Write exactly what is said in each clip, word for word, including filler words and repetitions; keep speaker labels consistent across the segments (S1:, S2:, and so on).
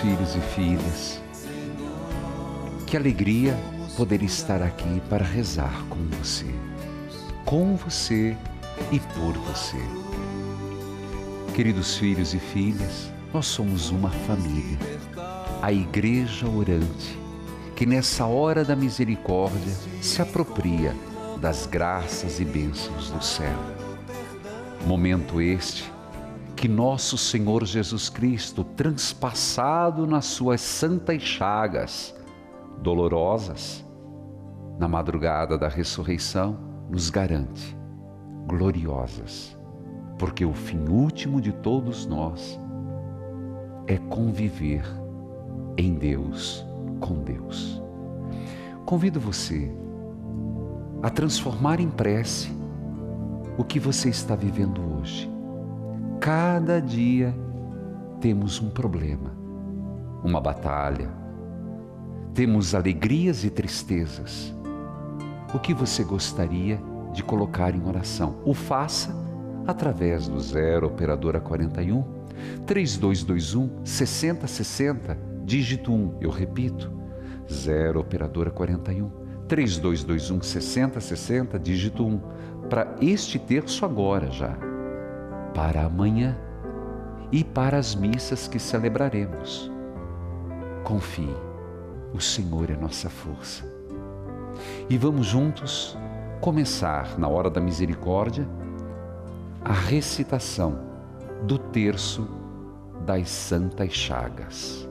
S1: filhos e filhas, que alegria poder estar aqui para rezar com você, com você e por você. Queridos filhos e filhas, nós somos uma família, a Igreja Orante, que nessa hora da misericórdia se apropria das graças e bênçãos do céu. Momento este que nosso Senhor Jesus Cristo, transpassado nas suas santas chagas dolorosas, na madrugada da ressurreição, nos garante gloriosas, porque o fim último de todos nós é conviver em Deus, com Deus. Convido você a transformar em prece o que você está vivendo hoje. Cada dia temos um problema, uma batalha, temos alegrias e tristezas. O que você gostaria de colocar em oração? O faça através do zero operadora quarenta e um, três dois dois um, seis zero seis zero, dígito um. Eu repito, zero operadora quarenta e um, três dois dois um, seis zero seis zero, dígito um. Para este terço agora já, para amanhã e para as missas que celebraremos. Confie, o Senhor é nossa força. E vamos juntos começar, na hora da misericórdia, a recitação do terço das Santas Chagas.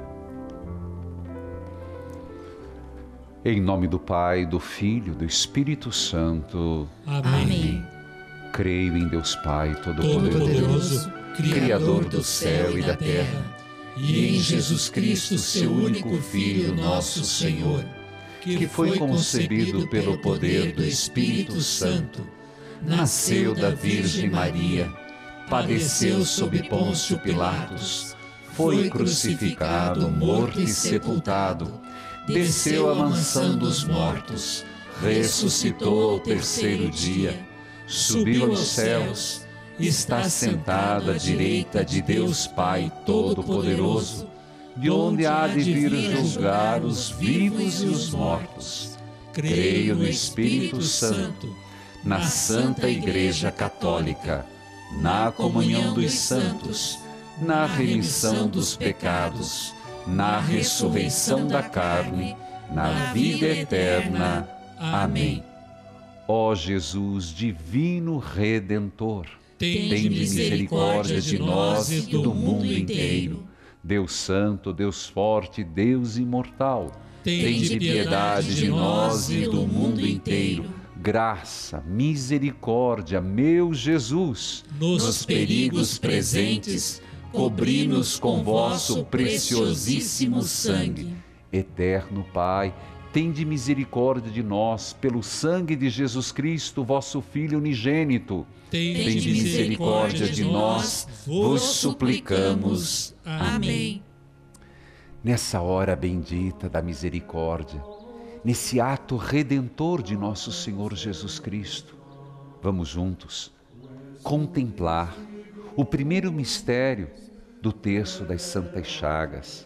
S1: Em nome do Pai, do Filho, do Espírito Santo.
S2: Amém.
S1: Creio em Deus Pai Todo-Poderoso,
S2: Criador do céu e da terra, e em Jesus Cristo, seu único Filho, nosso Senhor, que foi concebido pelo poder do Espírito Santo, nasceu da Virgem Maria, padeceu sob Pôncio Pilatos, foi crucificado, morto e sepultado, desceu à mansão dos mortos, ressuscitou ao terceiro dia, subiu aos céus, está sentado à direita de Deus Pai Todo-Poderoso, de onde há de vir julgar os vivos e os mortos. Creio no Espírito Santo, na Santa Igreja Católica, na comunhão dos santos, na remissão dos pecados, na ressurreição da carne, na vida eterna. Amém.
S1: Ó Jesus, divino Redentor,
S2: tende misericórdia de nós e do mundo inteiro.
S1: Deus Santo, Deus Forte, Deus Imortal,
S2: tende piedade de nós e do mundo inteiro.
S1: Graça, misericórdia, meu Jesus,
S2: nos perigos presentes, cobri-nos com vosso preciosíssimo sangue.
S1: Eterno Pai, tende misericórdia de nós pelo sangue de Jesus Cristo, vosso Filho unigênito.
S2: Tende misericórdia de nós, vos suplicamos. Amém.
S1: Nessa hora bendita da misericórdia, nesse ato redentor de nosso Senhor Jesus Cristo, vamos juntos contemplar o primeiro mistério do terço das Santas Chagas.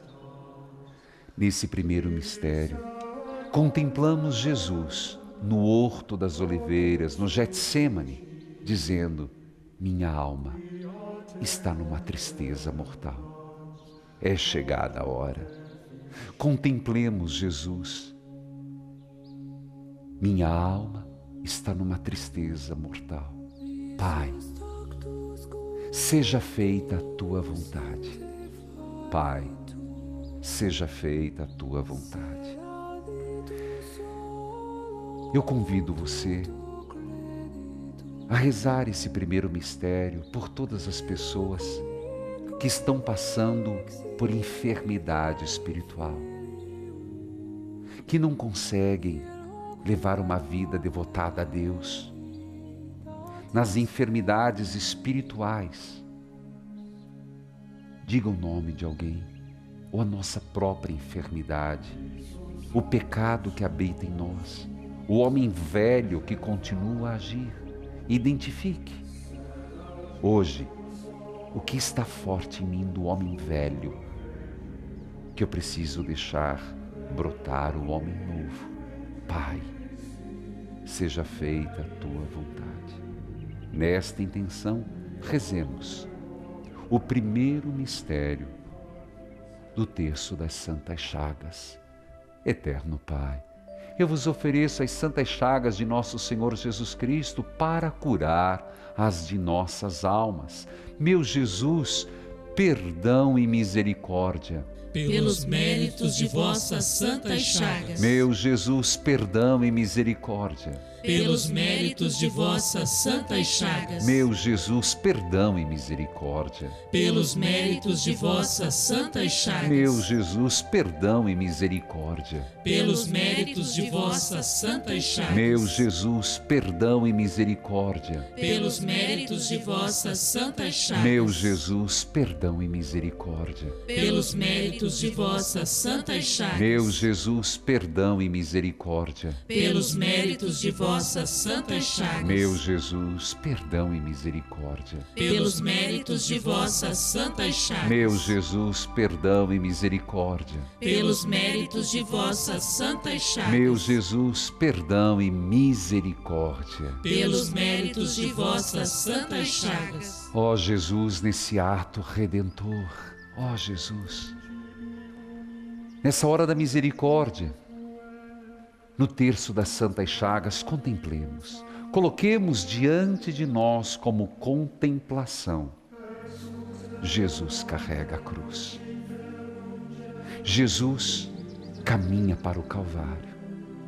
S1: Nesse primeiro mistério, contemplamos Jesus no Horto das Oliveiras, no Getsêmani, dizendo: minha alma está numa tristeza mortal. É chegada a hora. Contemplemos Jesus. Minha alma está numa tristeza mortal. Pai, seja feita a tua vontade. Pai, seja feita a tua vontade. Eu convido você a rezar esse primeiro mistério por todas as pessoas que estão passando por enfermidade espiritual, que não conseguem levar uma vida devotada a Deus, nas enfermidades espirituais. Diga o nome de alguém, ou a nossa própria enfermidade, o pecado que habita em nós, o homem velho que continua a agir. Identifique. Hoje, o que está forte em mim do homem velho? que eu preciso deixar brotar o homem novo. Pai, seja feita a tua vontade. Nesta intenção, rezemos o primeiro mistério do terço das Santas Chagas. Eterno Pai, eu vos ofereço as santas chagas de nosso Senhor Jesus Cristo para curar as de nossas almas. Meu Jesus, perdão e misericórdia.
S2: Pelos méritos de vossas santas chagas.
S1: Meu Jesus, perdão e misericórdia.
S2: Pelos méritos de vossas santas chagas.
S1: Meu Jesus, perdão e misericórdia.
S2: Pelos méritos de vossas santas chagas.
S1: Meu Jesus, perdão e misericórdia.
S2: Pelos méritos de vossas santas chagas.
S1: Meu Jesus, perdão e misericórdia.
S2: Pelos méritos de vossas santas chagas.
S1: Meu Jesus, perdão e misericórdia.
S2: Pelos méritos de vossas santas chagas.
S1: Meu Jesus, perdão e misericórdia.
S2: Pelos méritos de vossas santas chagas.
S1: Meu Jesus, perdão e misericórdia.
S2: Pelos méritos de vossas santas chagas.
S1: Meu Jesus, perdão e misericórdia.
S2: Pelos méritos de vossas santas chagas.
S1: Meu Jesus, perdão e misericórdia.
S2: Pelos méritos de vossas santas chagas.
S1: Ó Jesus, nesse ato redentor, ó Jesus, nessa hora da misericórdia, no terço das Santas Chagas, contemplemos, coloquemos diante de nós como contemplação. Jesus carrega a cruz. Jesus caminha para o Calvário.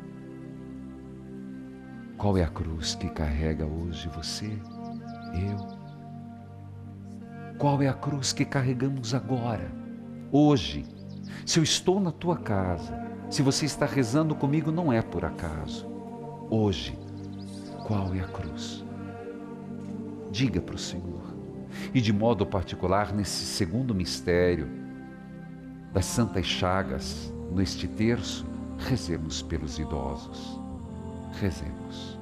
S1: Qual é a cruz que carrega hoje você, eu? Qual é a cruz que carregamos agora, hoje? Se eu estou na tua casa, se você está rezando comigo, não é por acaso. Hoje, qual é a cruz? Diga para o Senhor. E de modo particular, nesse segundo mistério das Santas Chagas, neste terço, rezemos pelos idosos. Rezemos.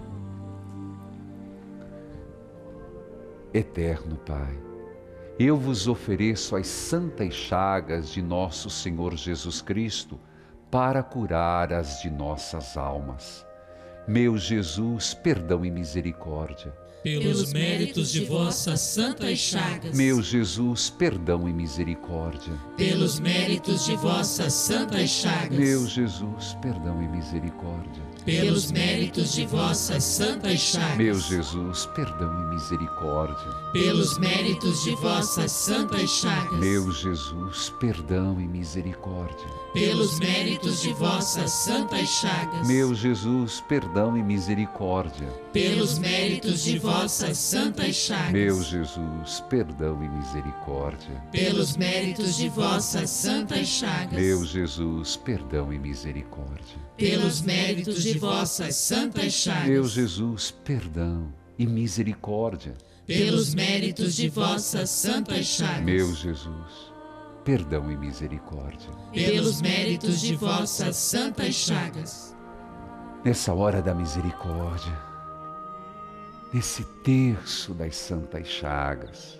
S1: Eterno Pai, eu vos ofereço as santas chagas de nosso Senhor Jesus Cristo para curar as de nossas almas. Meu Jesus, perdão e misericórdia.
S2: Pelos méritos de vossas santas chagas.
S1: Meu Jesus, perdão e misericórdia.
S2: Pelos méritos de vossas santas chagas.
S1: Meu Jesus, perdão e misericórdia.
S2: Pelos méritos de vossas santas chagas.
S1: Meu Jesus, perdão e misericórdia.
S2: Pelos méritos de vossas santas chagas.
S1: Meu Jesus, perdão e misericórdia.
S2: Pelos méritos de vossas santas chagas.
S1: Meu Jesus, perdão e misericórdia.
S2: Pelos méritos de vossas santas chagas.
S1: Meu Jesus, perdão e misericórdia.
S2: Pelos méritos de vossas santas chagas.
S1: Meu Jesus, perdão e misericórdia.
S2: Pelos méritos de vossas santas chagas.
S1: Meu Jesus, perdão e misericórdia.
S2: Pelos méritos de vossas santas chagas.
S1: Meu Jesus, perdão e misericórdia.
S2: Pelos méritos de vossas santas chagas.
S1: Nessa hora da misericórdia, nesse terço das Santas Chagas,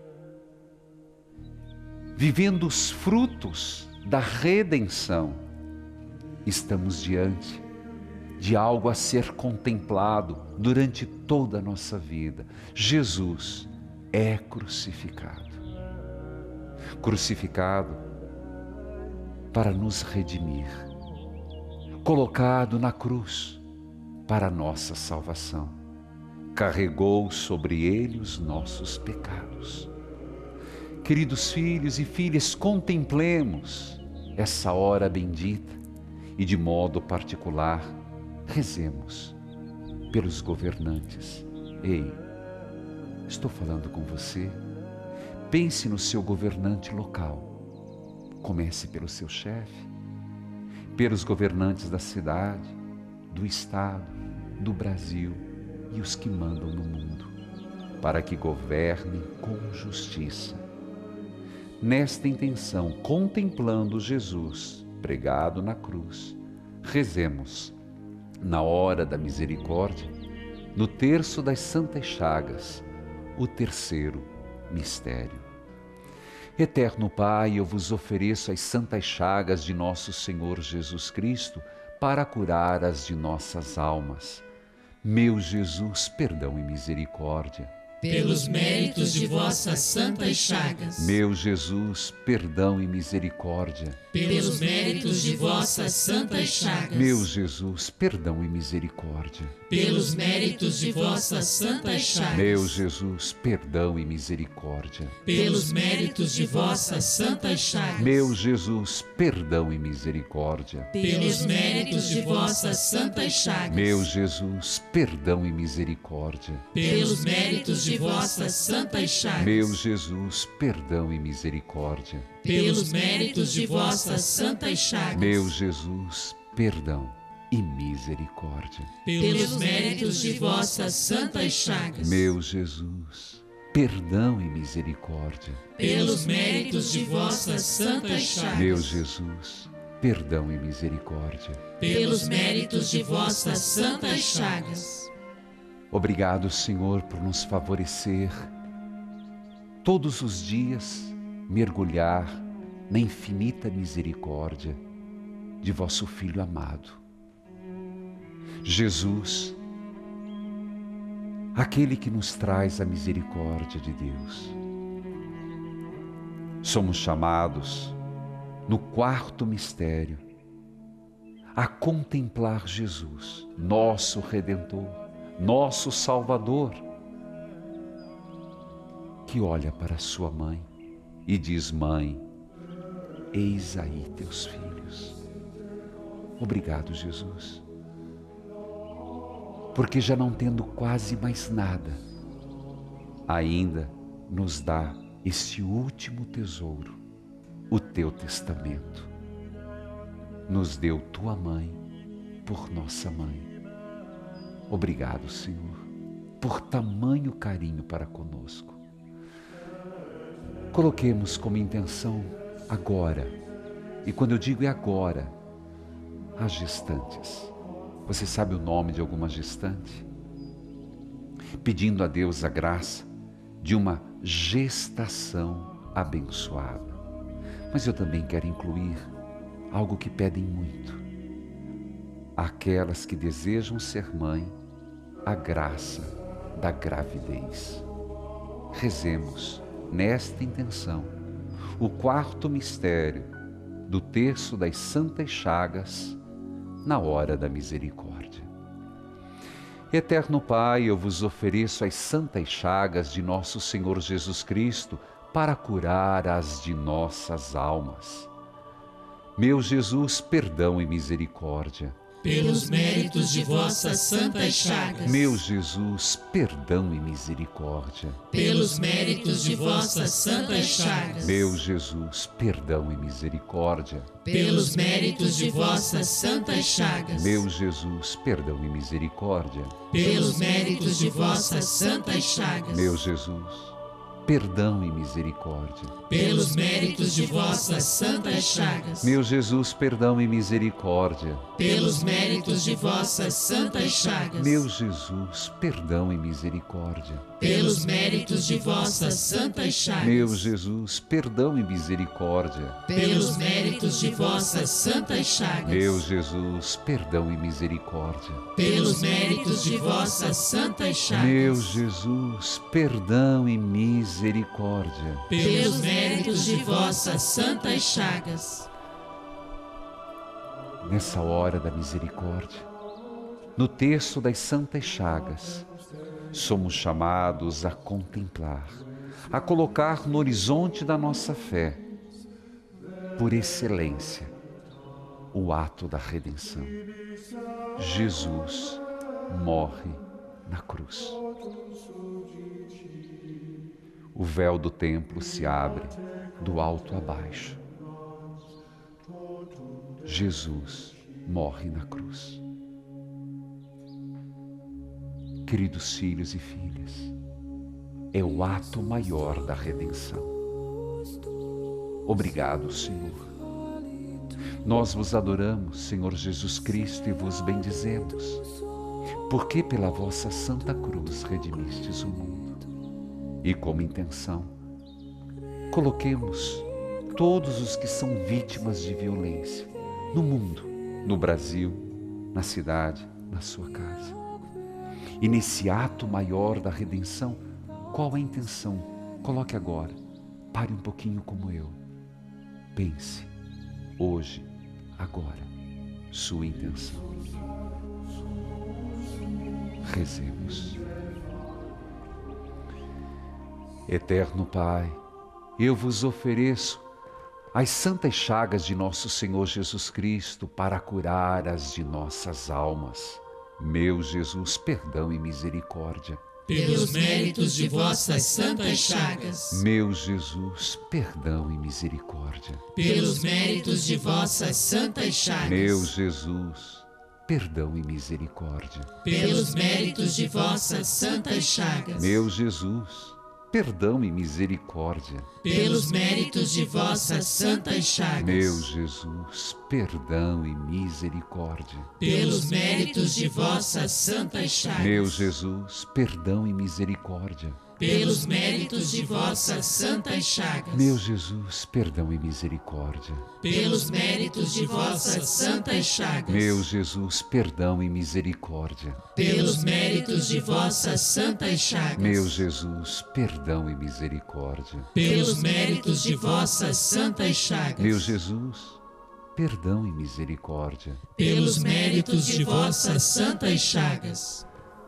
S1: vivendo os frutos da redenção, estamos diante de algo a ser contemplado durante toda a nossa vida. Jesus é crucificado. Crucificado para nos redimir. Colocado na cruz para a nossa salvação. Carregou sobre ele os nossos pecados. Queridos filhos e filhas, contemplemos essa hora bendita e de modo particular, rezemos pelos governantes. Ei, estou falando com você. Pense no seu governante local. Comece pelo seu chefe, pelos governantes da cidade, do estado, do Brasil e os que mandam no mundo, para que governem com justiça. Nesta intenção, contemplando Jesus pregado na cruz, rezemos, na hora da misericórdia, no terço das Santas Chagas, o terceiro mistério. Eterno Pai, eu vos ofereço as santas chagas de nosso Senhor Jesus Cristo para curar as de nossas almas. Meu Jesus, perdão e misericórdia.
S2: Pelos méritos de vossas santas chagas.
S1: Meu Jesus, perdão e misericórdia.
S2: Pelos méritos de vossas santas chagas.
S1: Meu Jesus, perdão e misericórdia.
S2: Pelos méritos de vossas santas chagas.
S1: Meu Jesus, perdão e misericórdia.
S2: Pelos méritos de vossas santas chagas.
S1: Meu Jesus, perdão e misericórdia.
S2: Pelos méritos de vossas santas chagas.
S1: Meu Jesus, perdão e misericórdia.
S2: Pelos méritos de vossas santas chagas.
S1: Meu Jesus, perdão e misericórdia.
S2: Pelos méritos de vossas santas chagas.
S1: Meu Jesus, perdão e misericórdia.
S2: Pelos méritos de vossas santas chagas.
S1: Meu Jesus, perdão e misericórdia.
S2: Pelos méritos de vossas santas chagas.
S1: Meu Jesus, perdão e misericórdia.
S2: Pelos méritos de vossas santas chagas.
S1: Obrigado, Senhor, por nos favorecer todos os dias mergulhar na infinita misericórdia de vosso Filho amado. Jesus, aquele que nos traz a misericórdia de Deus. Somos chamados, no quarto mistério, a contemplar Jesus, nosso Redentor, nosso Salvador, que olha para sua mãe e diz: mãe, eis aí teus filhos. Obrigado, Jesus, porque já não tendo quase mais nada, ainda nos dá este último tesouro, o teu testamento. Nos deu tua mãe por nossa mãe. Obrigado, Senhor, por tamanho carinho para conosco. Coloquemos como intenção agora, e quando eu digo é agora, as gestantes. Você sabe o nome de alguma gestante? Pedindo a Deus a graça de uma gestação abençoada. Mas eu também quero incluir algo que pedem muito. Aquelas que desejam ser mãe, a graça da gravidez. Rezemos nesta intenção o quarto mistério do terço das santas chagas na hora da misericórdia. Eterno Pai, eu vos ofereço as santas chagas de nosso Senhor Jesus Cristo para curar as de nossas almas. Meu Jesus, perdão e misericórdia.
S2: Pelos méritos de vossas santas chagas.
S1: Meu Jesus, perdão e misericórdia.
S2: Pelos méritos de vossas santas chagas.
S1: Meu Jesus, perdão e misericórdia.
S2: Pelos méritos de vossas santas chagas.
S1: Meu Jesus, perdão e misericórdia.
S2: Pelos méritos de vossas santas chagas.
S1: Meu Jesus, perdão e misericórdia.
S2: Pelos méritos de vossas santas chagas.
S1: Meu Jesus, perdão e misericórdia.
S2: Pelos méritos de vossas santas chagas.
S1: Meu Jesus, perdão e misericórdia.
S2: Pelos méritos de vossas santas chagas.
S1: Meu Jesus, perdão e misericórdia.
S2: Pelos méritos de vossas santas chagas.
S1: Meu Jesus, perdão e misericórdia.
S2: Pelos méritos de vossas santas chagas.
S1: Meu Jesus, perdão e misericórdia.
S2: Pelos méritos de vossas santas chagas.
S1: Nessa hora da misericórdia, no terço das santas chagas, somos chamados a contemplar, a colocar no horizonte da nossa fé, por excelência, o ato da redenção. Jesus morre na cruz. O véu do templo se abre do alto a baixo. Jesus morre na cruz. Queridos filhos e filhas, é o ato maior da redenção. Obrigado, Senhor. Nós vos adoramos, Senhor Jesus Cristo, e vos bendizemos, porque pela vossa santa cruz redimistes o mundo. E como intenção, coloquemos todos os que são vítimas de violência no mundo, no Brasil, na cidade, na sua casa. E nesse ato maior da redenção, qual a intenção? Coloque agora, pare um pouquinho como eu. Pense, hoje, agora, sua intenção. Rezemos. Eterno Pai, eu vos ofereço as santas chagas de nosso Senhor Jesus Cristo para curar as de nossas almas. Meu Jesus, perdão e misericórdia.
S2: Pelos méritos de vossas santas chagas.
S1: Meu Jesus, perdão e misericórdia.
S2: Pelos méritos de vossas santas chagas.
S1: Meu Jesus, perdão e misericórdia.
S2: Pelos méritos de vossas santas chagas.
S1: Meu Jesus, perdão e misericórdia.
S2: Pelos méritos de vossas santas chagas.
S1: Meu Jesus, perdão e misericórdia.
S2: Pelos méritos de vossas santas chagas.
S1: Meu Jesus, perdão e misericórdia.
S2: Pelos méritos de vossas santas chagas.
S1: Meu Jesus, perdão e misericórdia.
S2: Pelos méritos de vossas santas chagas.
S1: Meu Jesus, perdão e misericórdia.
S2: Pelos méritos de vossas santas chagas.
S1: Meu Jesus, perdão e misericórdia.
S2: Pelos méritos de vossas santas chagas.
S1: Meu Jesus, perdão e misericórdia.
S2: Pelos méritos de vossas santas chagas.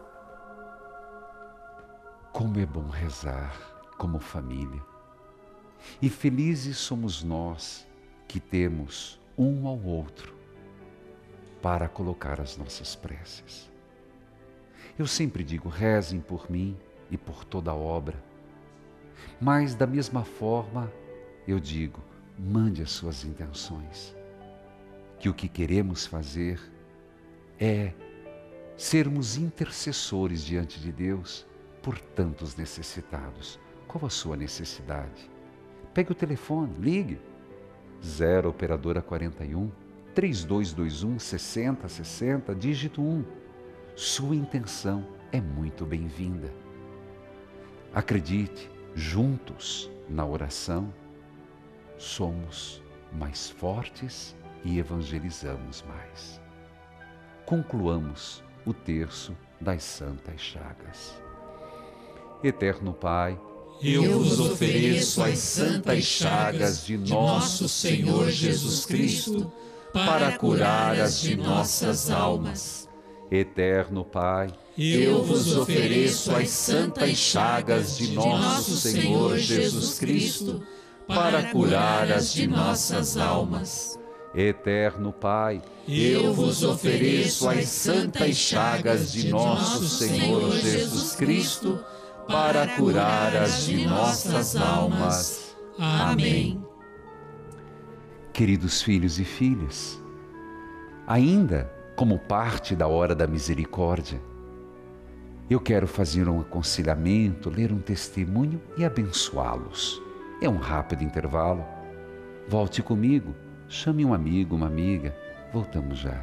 S1: Como é bom rezar como família. E felizes somos nós que temos um ao outro para colocar as nossas preces. Eu sempre digo, rezem por mim e por toda a obra. Mas da mesma forma, eu digo, mande as suas intenções. Que o que queremos fazer é sermos intercessores diante de Deus por tantos necessitados. Qual a sua necessidade? Pegue o telefone, ligue. zero operadora quarenta e um, trinta e dois vinte e um, sessenta sessenta, dígito um. Sua intenção é muito bem-vinda. Acredite, juntos na oração, somos mais fortes e evangelizamos mais. Concluamos o terço das Santas Chagas. Eterno Pai,
S2: eu vos ofereço as santas chagas de nosso Senhor Jesus Cristo para curar as de nossas almas.
S1: Eterno Pai,
S2: eu vos ofereço as santas chagas de nosso Senhor Jesus Cristo para curar as de nossas almas.
S1: Eterno Pai,
S2: eu vos ofereço as santas chagas de nosso Senhor Jesus Cristo para curar as de nossas almas. Amém.
S1: Queridos filhos e filhas, ainda como parte da hora da misericórdia, eu quero fazer um aconselhamento, ler um testemunho e abençoá-los. É um rápido intervalo. Volte comigo, chame um amigo, uma amiga, voltamos já.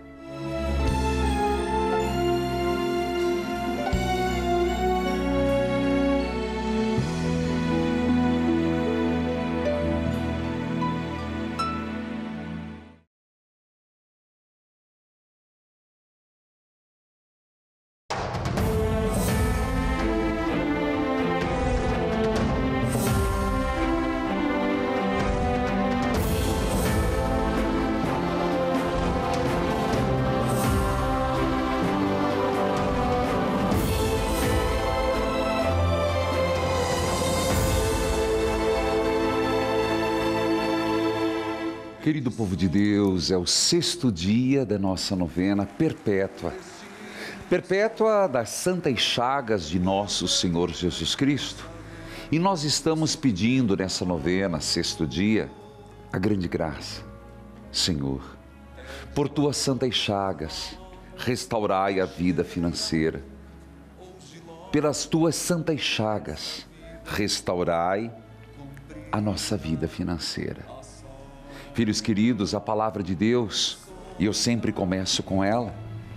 S1: Querido povo de Deus, é o sexto dia da nossa novena perpétua. Perpétua das santas chagas de nosso Senhor Jesus Cristo. E nós estamos pedindo nessa novena, sexto dia, a grande graça. Senhor, por tuas santas chagas, restaurai a vida financeira. Pelas tuas santas chagas, restaurai a nossa vida financeira. Filhos queridos, a palavra de Deus, e eu sempre começo com ela,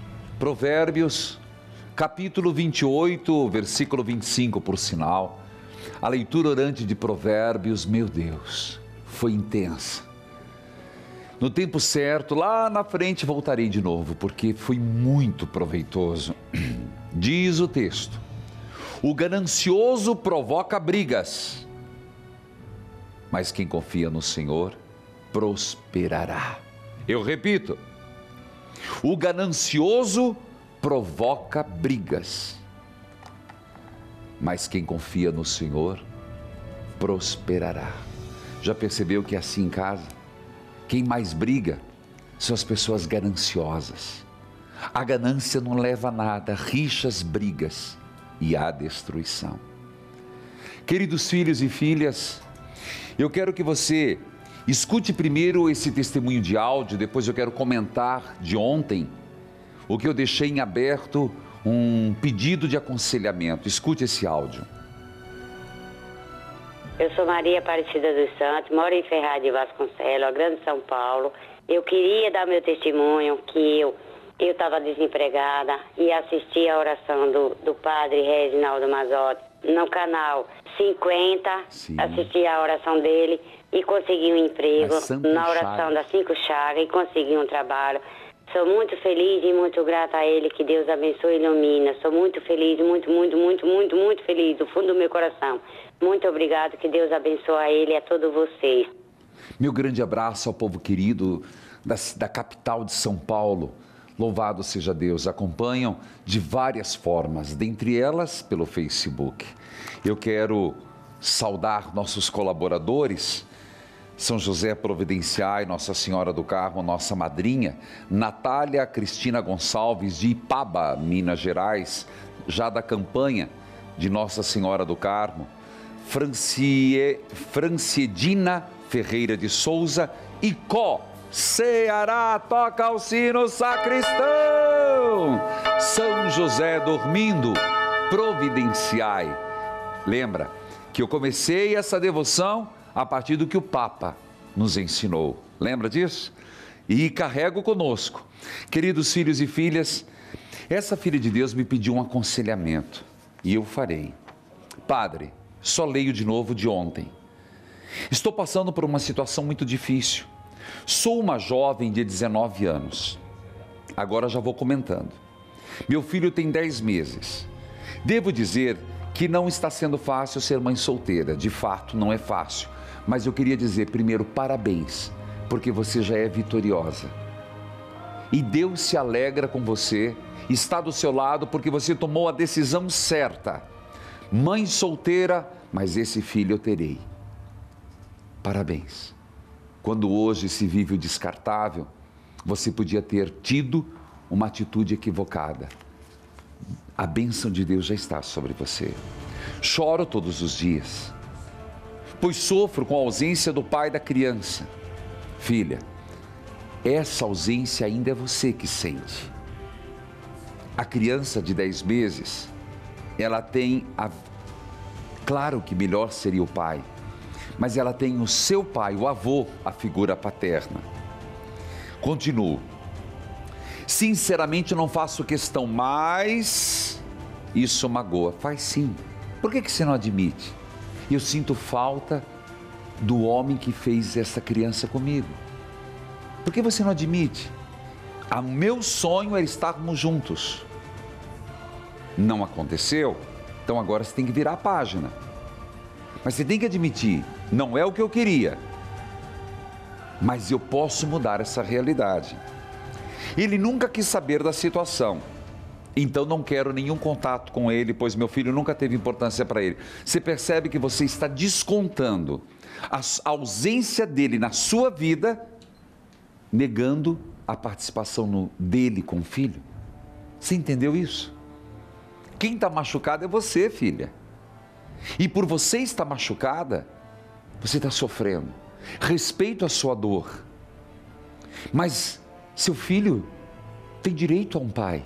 S1: Provérbios, capítulo vinte e oito, versículo vinte e cinco, por sinal, A leitura orante de Provérbios, meu Deus, foi intensa. No tempo certo, lá na frente voltarei de novo, porque foi muito proveitoso. Diz o texto: o ganancioso provoca brigas, mas quem confia no Senhor prosperará. Eu repito, o ganancioso provoca brigas, mas quem confia no Senhor prosperará. Já percebeu que é assim em casa? Quem mais briga são as pessoas gananciosas. A ganância não leva a nada, rixas, brigas e a destruição. Queridos filhos e filhas, eu quero que você escute primeiro esse testemunho de áudio, depois eu quero comentar de ontem, o que eu deixei em aberto, um pedido de aconselhamento. Escute esse áudio.
S3: Eu sou Maria Aparecida dos Santos, moro em Ferraz de Vasconcelos, Grande São Paulo. Eu queria dar meu testemunho que eu eu estava desempregada e assisti a oração do, do padre Reginaldo Mazotti no canal cinquenta, Sim. assisti a oração dele e consegui um emprego na oração Chagas. das Cinco Chagas e consegui um trabalho. Sou muito feliz e muito grata a ele, que Deus abençoe e ilumina. Sou muito feliz, muito, muito, muito, muito, muito feliz, do fundo do meu coração. Muito obrigado, que Deus abençoe a ele e a todos vocês.
S1: Meu grande abraço ao povo querido da, da capital de São Paulo. Louvado seja Deus. Acompanham de várias formas, dentre elas pelo Facebook. Eu quero saudar nossos colaboradores, São José Providenciai, Nossa Senhora do Carmo, nossa madrinha, Natália Cristina Gonçalves de Ipaba, Minas Gerais, já da campanha de Nossa Senhora do Carmo, Francie, Franciedina Ferreira de Souza e Có, Ceará, toca o sino sacristão, São José dormindo, providenciai. Lembra que eu comecei essa devoção a partir do que o Papa nos ensinou. Lembra disso? E carrego conosco. Queridos filhos e filhas, essa filha de Deus me pediu um aconselhamento e eu farei. Padre, só leio de novo de ontem. Estou passando por uma situação muito difícil. Sou uma jovem de dezenove anos. Agora já vou comentando. Meu filho tem dez meses. Devo dizer que não está sendo fácil ser mãe solteira. De fato, não é fácil. Mas eu queria dizer primeiro parabéns, porque você já é vitoriosa. E Deus se alegra com você, está do seu lado porque você tomou a decisão certa. Mãe solteira, mas esse filho eu terei. Parabéns. Quando hoje se vive o descartável, você podia ter tido uma atitude equivocada. A bênção de Deus já está sobre você. Choro todos os dias, pois sofro com a ausência do pai da criança. Filha, essa ausência ainda é você que sente. A criança de dez meses, ela tem a... Claro que melhor seria o pai, mas ela tem o seu pai, o avô, a figura paterna. Continuo. Sinceramente não faço questão, mas isso magoa. Faz sim. Por que que você não admite? Eu sinto falta do homem que fez essa criança comigo. Por que você não admite? O meu sonho era estarmos juntos. Não aconteceu, então agora você tem que virar a página. Mas você tem que admitir, não é o que eu queria, mas eu posso mudar essa realidade. Ele nunca quis saber da situação, então não quero nenhum contato com ele, pois meu filho nunca teve importância para ele. Você percebe que você está descontando a ausência dele na sua vida, negando a participação no, dele com o filho? Você entendeu isso? Quem está machucado é você, filha. E por você estar machucada, você está sofrendo. Respeito a sua dor, mas seu filho tem direito a um pai.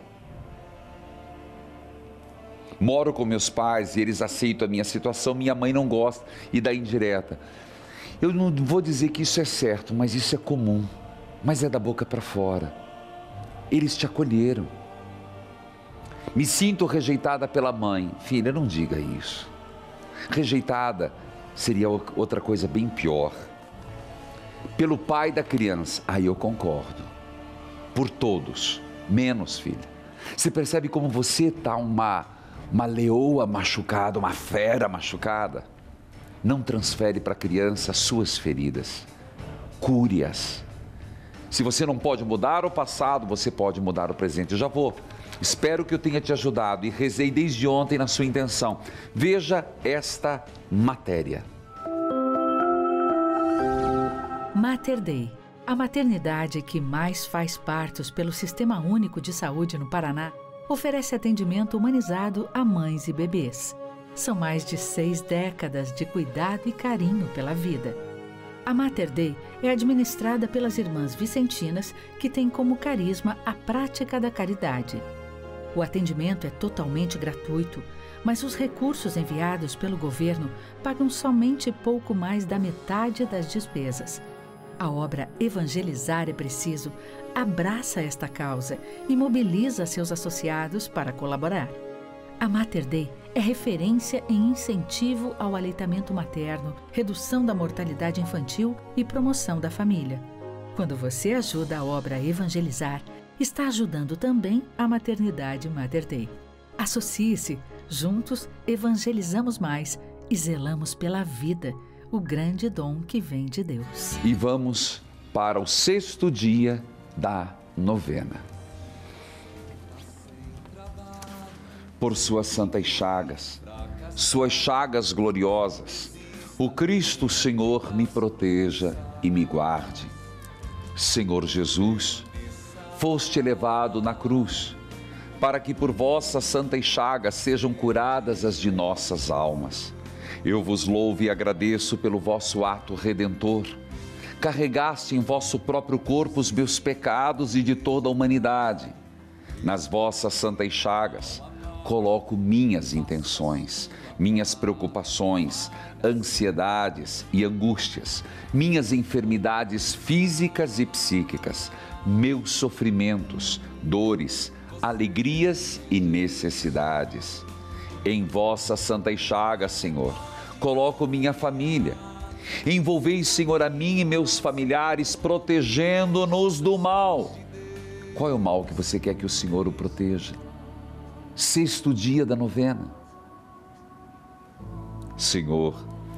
S1: Moro com meus pais e eles aceitam a minha situação, minha mãe não gosta e dá indireta. Eu não vou dizer que isso é certo, mas isso é comum, mas é da boca para fora. Eles te acolheram. Me sinto rejeitada pela mãe. Filha, não diga isso. Rejeitada seria outra coisa bem pior. Pelo pai da criança, aí eu concordo. Por todos, menos, filha. Você percebe como você está uma, uma leoa machucada, uma fera machucada? Não transfere para a criança as suas feridas. Cure-as. Se você não pode mudar o passado, você pode mudar o presente. Eu já vou. Espero que eu tenha te ajudado e rezei desde ontem na sua intenção. Veja esta matéria.
S4: Mater Dei, a maternidade que mais faz partos pelo Sistema Único de Saúde no Paraná, oferece atendimento humanizado a mães e bebês. São mais de seis décadas de cuidado e carinho pela vida. A Mater Dei é administrada pelas irmãs vicentinas, que têm como carisma a prática da caridade. O atendimento é totalmente gratuito, mas os recursos enviados pelo governo pagam somente pouco mais da metade das despesas. A obra Evangelizar é Preciso abraça esta causa e mobiliza seus associados para colaborar. A Mater Dei é referência em incentivo ao aleitamento materno, redução da mortalidade infantil e promoção da família. Quando você ajuda a obra Evangelizar, está ajudando também a maternidade Mater Dei. Associe-se, juntos evangelizamos mais e zelamos pela vida, o grande dom que vem de Deus.
S1: E vamos para o sexto dia da novena. Por suas santas chagas, suas chagas gloriosas, o Cristo Senhor me proteja e me guarde. Senhor Jesus, foste elevado na cruz, para que por vossas santas chagas sejam curadas as de nossas almas. Eu vos louvo e agradeço pelo vosso ato redentor. Carregaste em vosso próprio corpo os meus pecados e de toda a humanidade. Nas vossas santas chagas, coloco minhas intenções, minhas preocupações, ansiedades e angústias, minhas enfermidades físicas e psíquicas, meus sofrimentos, dores, alegrias e necessidades. Em vossas santas chagas, Senhor, coloco minha família. Envolvei, Senhor, a mim e meus familiares, protegendo-nos do mal. Qual é o mal que você quer que o Senhor o proteja? Sexto dia da novena. Senhor,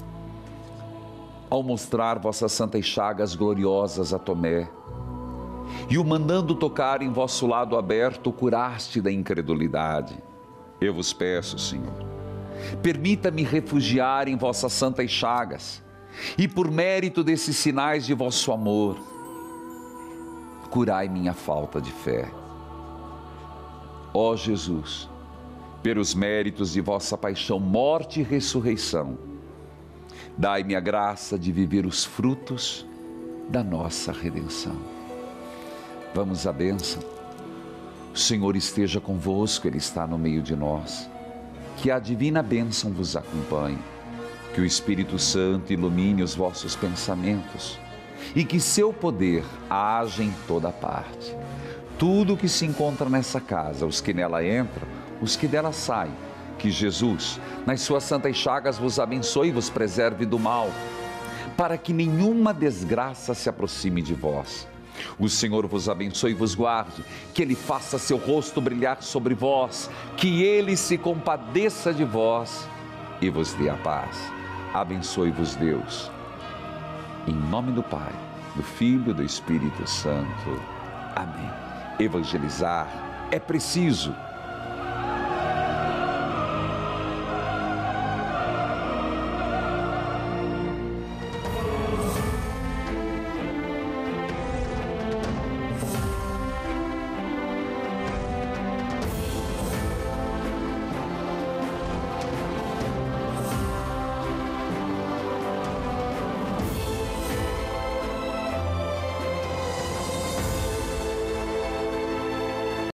S1: ao mostrar vossas santas chagas gloriosas a Tomé, e o mandando tocar em vosso lado aberto, curaste da incredulidade. Eu vos peço, Senhor, permita-me refugiar em vossas santas chagas, e por mérito desses sinais de vosso amor, curai minha falta de fé. Ó Jesus, pelos méritos de vossa paixão, morte e ressurreição, dai-me a graça de viver os frutos da nossa redenção. Vamos à bênção. O Senhor esteja convosco, Ele está no meio de nós. Que a divina bênção vos acompanhe, que o Espírito Santo ilumine os vossos pensamentos e que seu poder haja em toda parte. Tudo que se encontra nessa casa, os que nela entram, os que dela saem, que Jesus, nas suas santas chagas, vos abençoe e vos preserve do mal, para que nenhuma desgraça se aproxime de vós. O Senhor vos abençoe e vos guarde, que Ele faça seu rosto brilhar sobre vós, que Ele se compadeça de vós e vos dê a paz. Abençoe-vos Deus. Em nome do Pai, do Filho e do Espírito Santo. Amém. Evangelizar é preciso.